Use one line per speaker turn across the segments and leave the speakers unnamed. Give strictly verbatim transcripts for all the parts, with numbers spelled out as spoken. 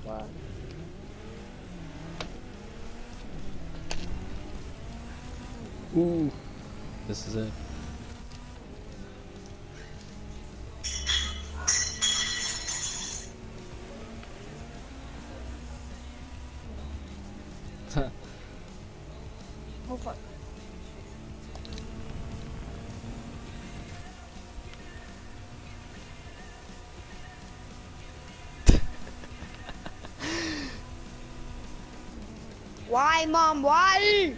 Wow.
Ooh, this is it.
Oh fuck. Why, mom? Why?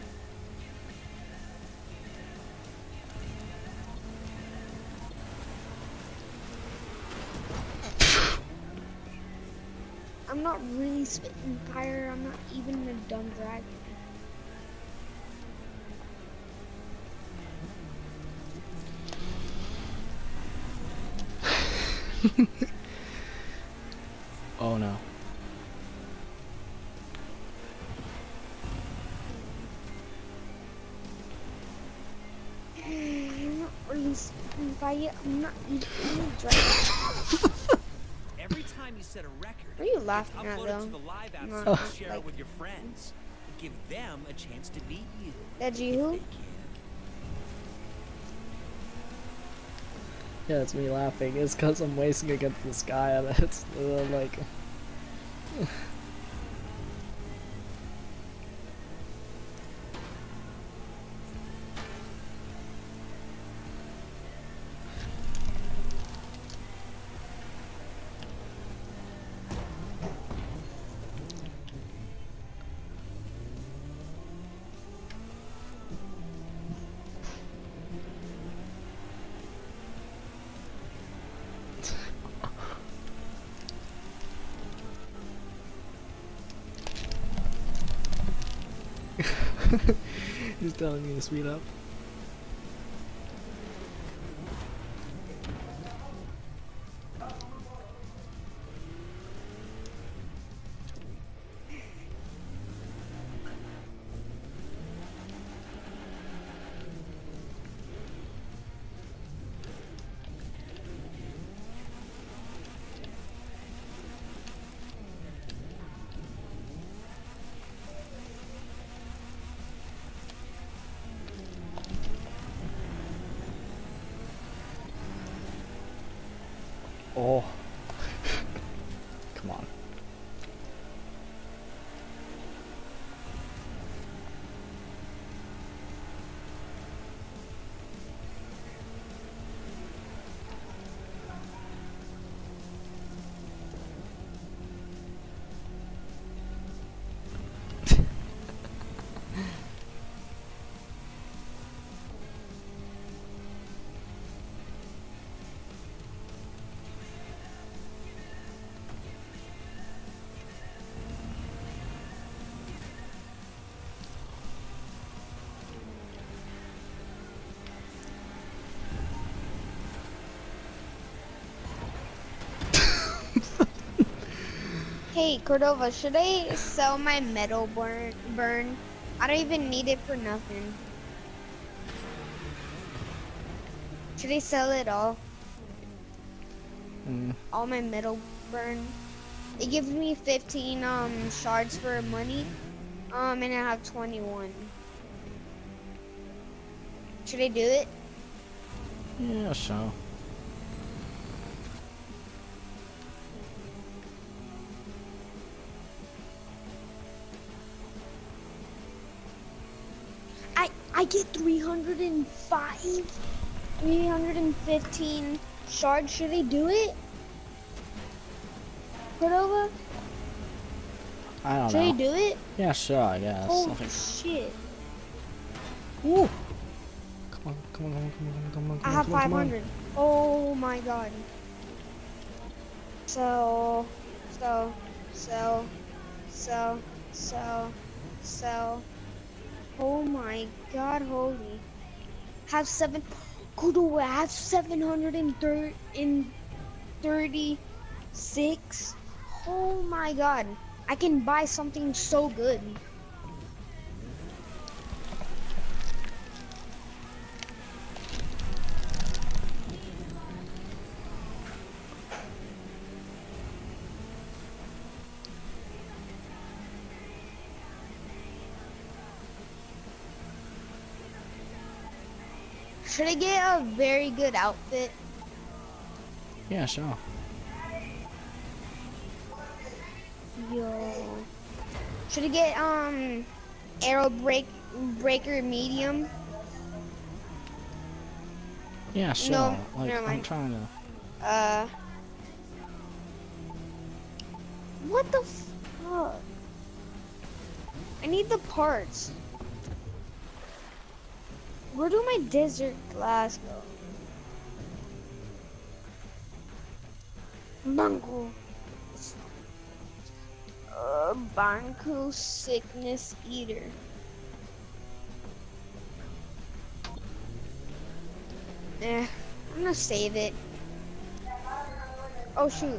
I'm not really spitting fire. I'm not even a dumb dragon.
Oh no.
I'm not really spitting fire. I'm not even a dragon.
Every time you set a record,
What are you
it's
laughing at,
uploaded
though?
to the live app
No,
so you
not
can share
like-
it with your friends. Give them a chance to beat you.
That
If
you?
they can.
Yeah, it's me laughing. It's because I'm racing against this guy and it's uh, like... He's telling me to speed up. Oh. Come on.
Hey, Cordova, should I sell my metal burn? burn? I don't even need it for nothing. Should I sell it all?
Mm.
All my metal burn? It gives me fifteen um shards for money, um, and I have twenty-one. Should I do it?
Yeah, sure.
I I get three hundred five, three hundred fifteen shards. Should I do it? Cordova?
I don't
Should I
know.
do it?
Yeah, sure, I guess.
Holy
Nothing.
shit.
Woo! Come on, come on, come on, come on, come on, come
I
on,
have
come on,
five
come on.
hundred. Oh my god. So, so, so, so, so, so. Oh my god, holy. Have seven. Kudo, I have seven hundred thirty-six. Oh my god. I can buy something so good. Should I get a very good outfit?
Yeah, sure.
Yo. Should I get um arrow break breaker medium?
Yeah, sure.
No,
like,
never
I'm
mind.
trying to.
Uh. What the fuck? I need the parts. Where do my desert glass go? Banco. Uh, Banco sickness eater. Eh, I'm gonna save it. Oh shoot.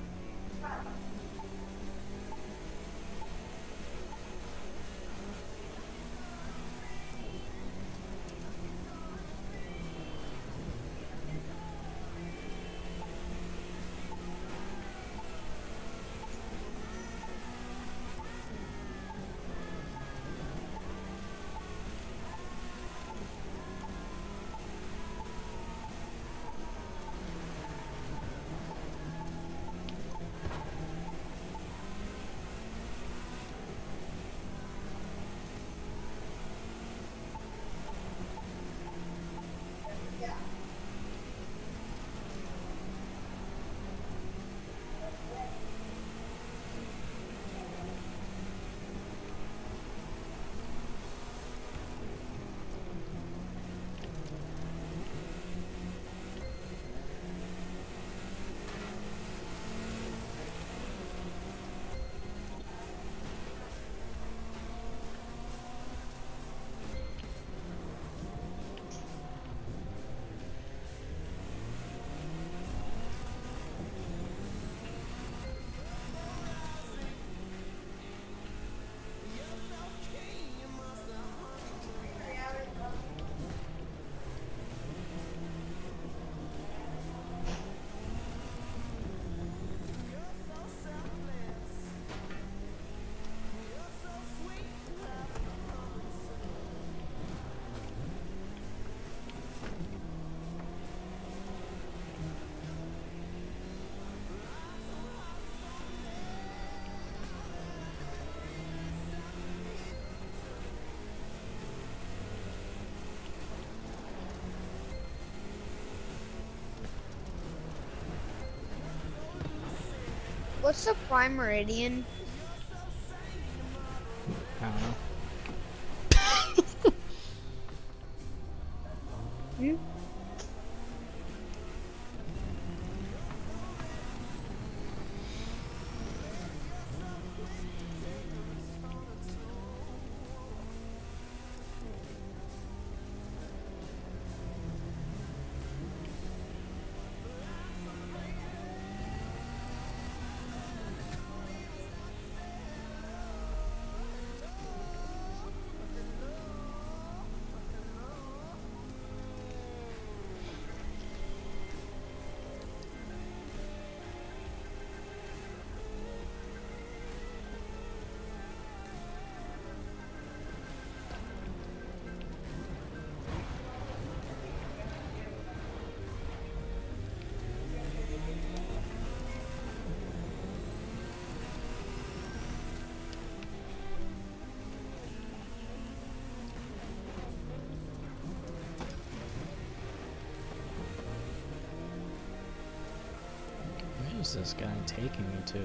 What's the prime meridian?
I don't know.
Hmm?
Where is this guy taking me to?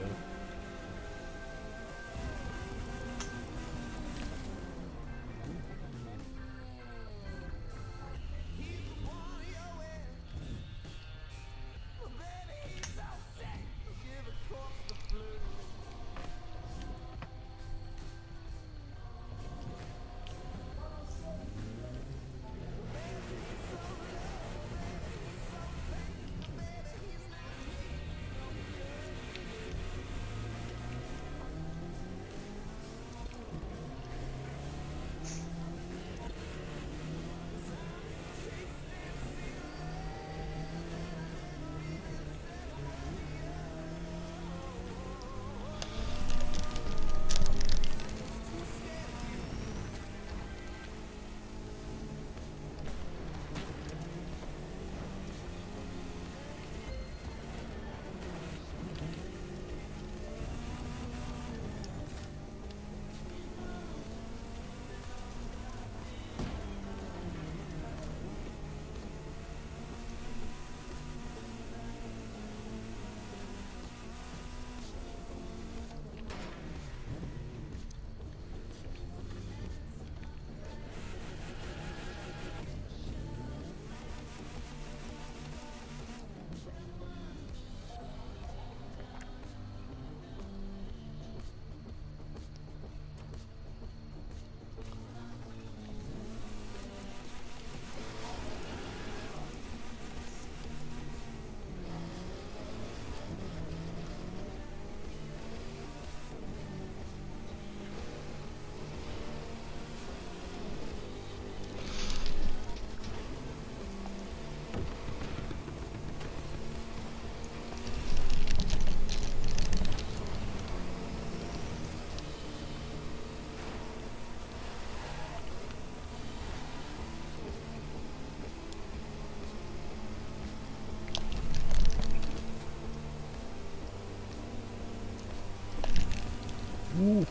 Ooh.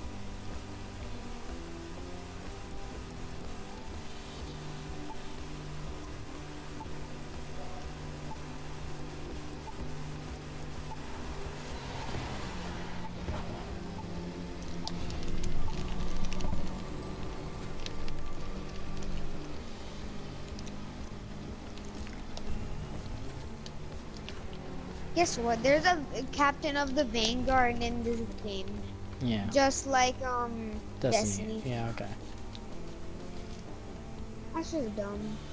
Guess what? There's a, a captain of the Vanguard in this game.
Yeah.
Just like um
Destiny.
Destiny.
Yeah, okay.
That's just dumb.